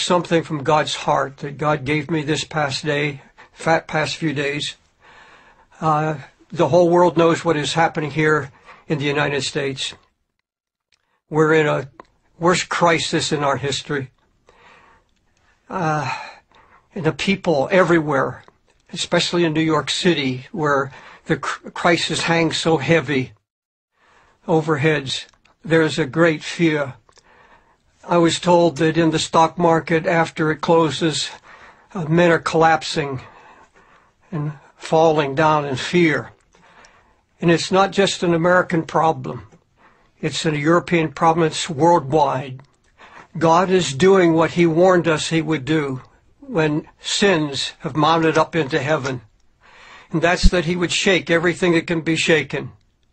something from God's heart that God gave me this past few days. The whole world knows what is happening here in the United States. We're in a worst crisis in our history. And the people everywhere, especially in New York City, where the crisis hangs so heavy overheads, there's a great fear. I was told that in the stock market, after it closes, men are collapsing and falling down in fear. And it's not just an American problem. It's a European problem. It's worldwide. God is doing what he warned us he would do when sins have mounted up into heaven. And that's that he would shake everything that can be shaken.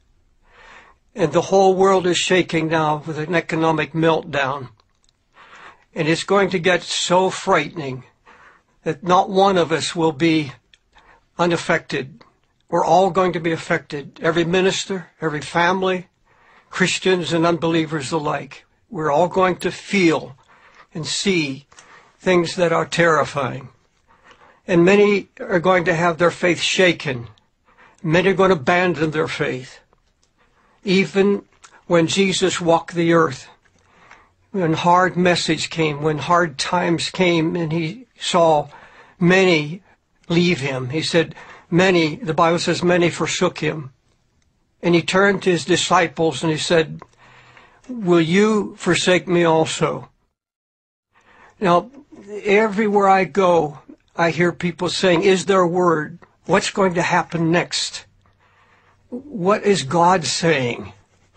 And the whole world is shaking now with an economic meltdown. And it's going to get so frightening that not one of us will be unaffected. We're all going to be affected. Every minister, every family, Christians and unbelievers alike. We're all going to feel and see things that are terrifying. And many are going to have their faith shaken. Many are going to abandon their faith. Even when Jesus walked the earth, when hard message came, when hard times came, and he saw many leave him, he said, many, the Bible says, many forsook him. And he turned to his disciples and he said, will you forsake me also? Now, everywhere I go, I hear people saying, is there a word? What's going to happen next? What is God saying?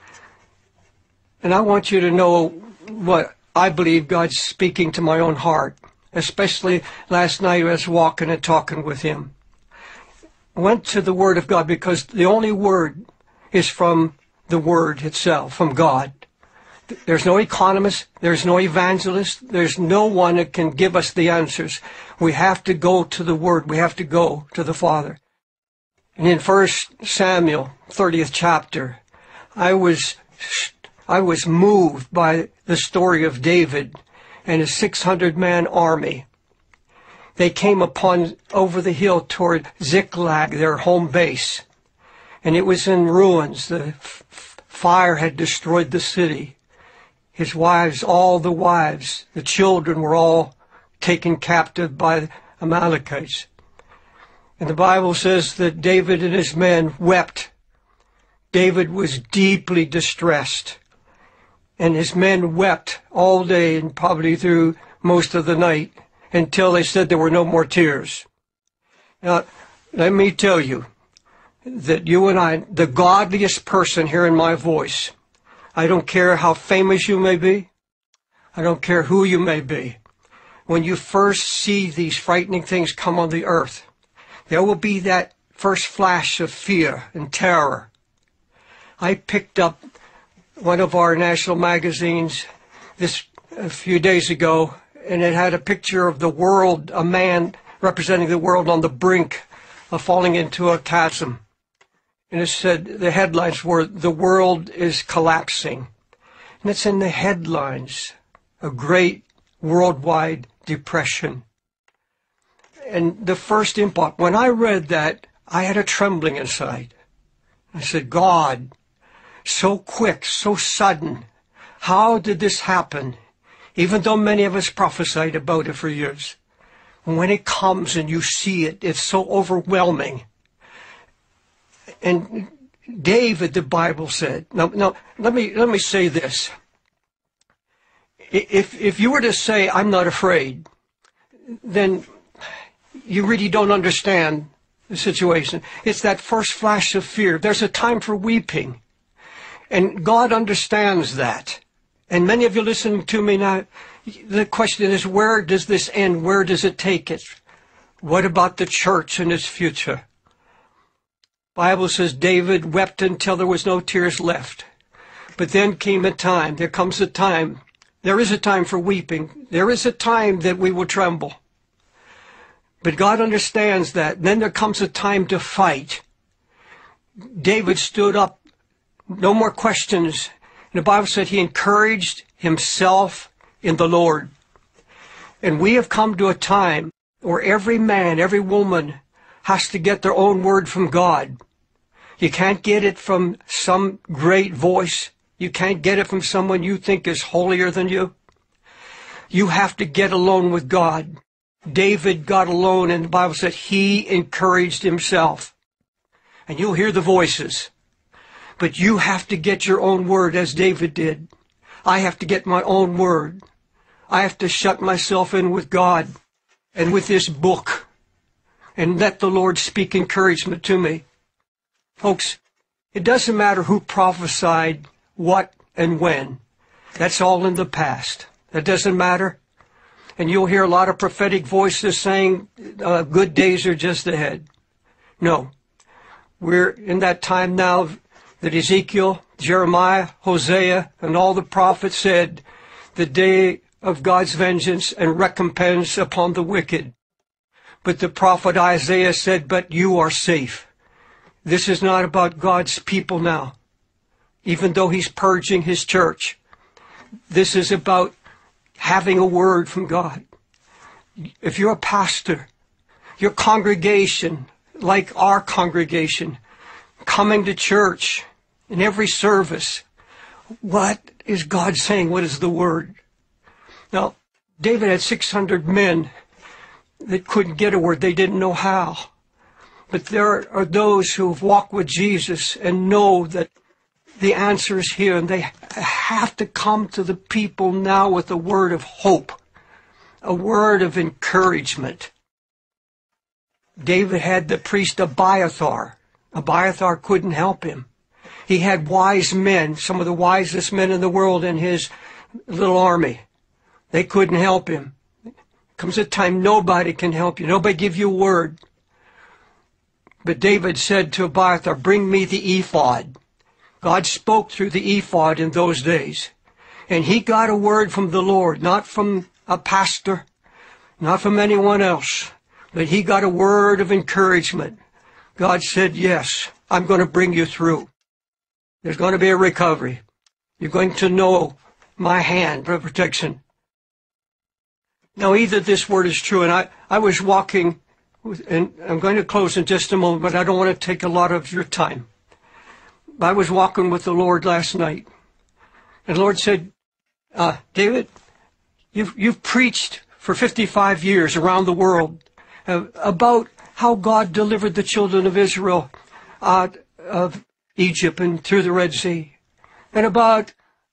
And I want you to know what I believe God's speaking to my own heart, especially last night I was walking and talking with him. I went to the Word of God because the only Word is from the Word itself, from God. There's no economist, there's no evangelist, there's no one that can give us the answers. We have to go to the Word, we have to go to the Father. And in 1 Samuel, 30th chapter, I was moved by the story of David and his 600-man army. They came over the hill toward Ziklag, their home base. And it was in ruins. The fire had destroyed the city. His wives, all the wives, the children were all taken captive by the Amalekites. And the Bible says that David and his men wept. David was deeply distressed. And his men wept all day and probably through most of the night until they said there were no more tears. Now, let me tell you that you and I, the godliest person hearing my voice, I don't care how famous you may be. I don't care who you may be. When you first see these frightening things come on the earth, there will be that first flash of fear and terror. I picked up one of our national magazines a few days ago, and it had a picture of the world, a man representing the world on the brink of falling into a chasm. And it said, the headlines were, the world is collapsing. And it's in the headlines, a great worldwide depression. And the first impulse, when I read that, I had a trembling inside. I said, God, so quick, so sudden, how did this happen? Even though many of us prophesied about it for years. When it comes and you see it, it's so overwhelming. And David, the Bible said, now let me say this. If you were to say, I'm not afraid, then you really don't understand the situation. It's that first flash of fear. There's a time for weeping. And God understands that. And many of you listening to me now, the question is, where does this end? Where does it take it? What about the church and its future? The Bible says David wept until there was no tears left. But then came a time, there comes a time, there is a time for weeping. There is a time that we will tremble. But God understands that. Then there comes a time to fight. David stood up, no more questions. And the Bible said he encouraged himself in the Lord. And we have come to a time where every man, every woman has to get their own word from God. You can't get it from some great voice. You can't get it from someone you think is holier than you. You have to get alone with God. David got alone, and the Bible said he encouraged himself. And you'll hear the voices. But you have to get your own word as David did. I have to get my own word. I have to shut myself in with God and with this book and let the Lord speak encouragement to me. Folks, it doesn't matter who prophesied what and when. That's all in the past. That doesn't matter. And you'll hear a lot of prophetic voices saying good days are just ahead. No. We're in that time now that Ezekiel, Jeremiah, Hosea, and all the prophets said, the day of God's vengeance and recompense upon the wicked. But the prophet Isaiah said, but you are safe. This is not about God's people now, even though he's purging his church. This is about having a word from God. If you're a pastor, your congregation, like our congregation, coming to church in every service, what is God saying? What is the word? Now, David had 600 men that couldn't get a word. They didn't know how. But there are those who have walked with Jesus and know that the answer is here, and they have to come to the people now with a word of hope, a word of encouragement. David had the priest Abiathar. Abiathar couldn't help him. He had wise men, some of the wisest men in the world in his little army. They couldn't help him. Comes a time nobody can help you. Nobody give you a word. But David said to Abiathar, bring me the ephod. God spoke through the ephod in those days. And he got a word from the Lord, not from a pastor, not from anyone else, but he got a word of encouragement. God said, yes, I'm going to bring you through. There's going to be a recovery. You're going to know my hand of protection. Now, either this word is true, and I was walking, and I'm going to close in just a moment, but I don't want to take a lot of your time. I was walking with the Lord last night, and the Lord said, David, you've preached for 55 years around the world about how God delivered the children of Israel out of Egypt and through the Red Sea, and about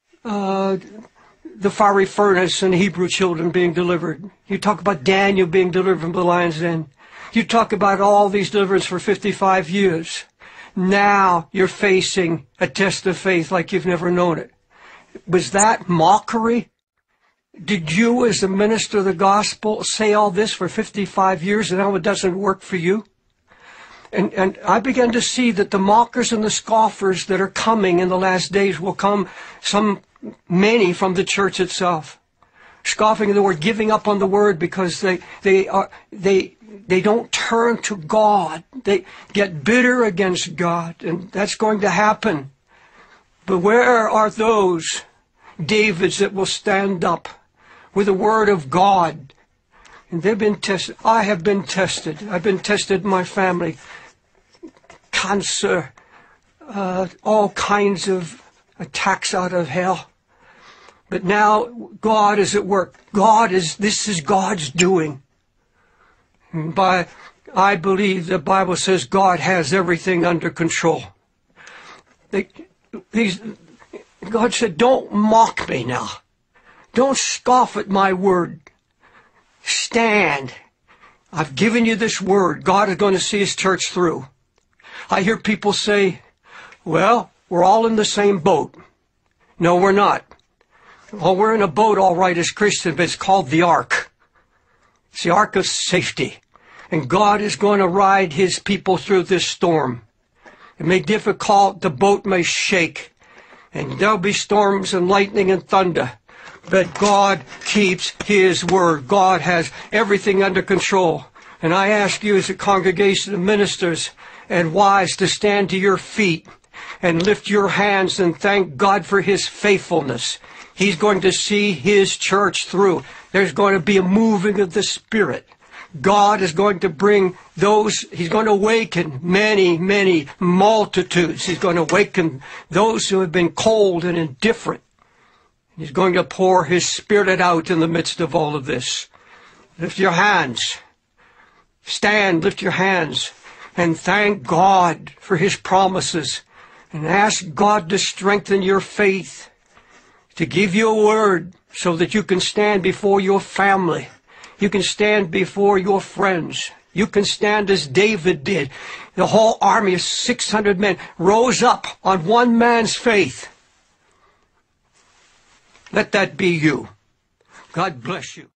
the fiery furnace and the Hebrew children being delivered. You talk about Daniel being delivered from the lion's den. You talk about all these deliverances for 55 years. Now you're facing a test of faith like you've never known it. Was that mockery? Did you, as a minister of the gospel, say all this for 55 years and now it doesn't work for you? And I began to see that the mockers and the scoffers that are coming in the last days will come, many from the church itself, scoffing at the word, giving up on the word because they don't turn to God. They get bitter against God, and that's going to happen. But where are those Davids that will stand up with the word of God? And they've been tested. I have been tested. I've been tested in my family. Cancer, all kinds of attacks out of hell. But now God is at work. This is God's doing. And I believe the Bible says God has everything under control. God said, don't mock me now. Don't scoff at my word. Stand. I've given you this word. God is going to see his church through. I hear people say, well, we're all in the same boat. No, we're not. Well, we're in a boat, all right, as Christians, but it's called the ark. It's the ark of safety. And God is going to ride his people through this storm. It may be difficult, the boat may shake, and there'll be storms and lightning and thunder. But God keeps his word. God has everything under control. And I ask you as a congregation of ministers and wives to stand to your feet and lift your hands and thank God for his faithfulness. He's going to see his church through. There's going to be a moving of the Spirit. God is going to bring those, He's going to awaken many, many multitudes. He's going to awaken those who have been cold and indifferent. He's going to pour His Spirit out in the midst of all of this. Lift your hands. Stand, lift your hands, and thank God for His promises. And ask God to strengthen your faith, to give you a word so that you can stand before your family. You can stand before your friends. You can stand as David did. The whole army of 600 men rose up on one man's faith. Let that be you. God bless you.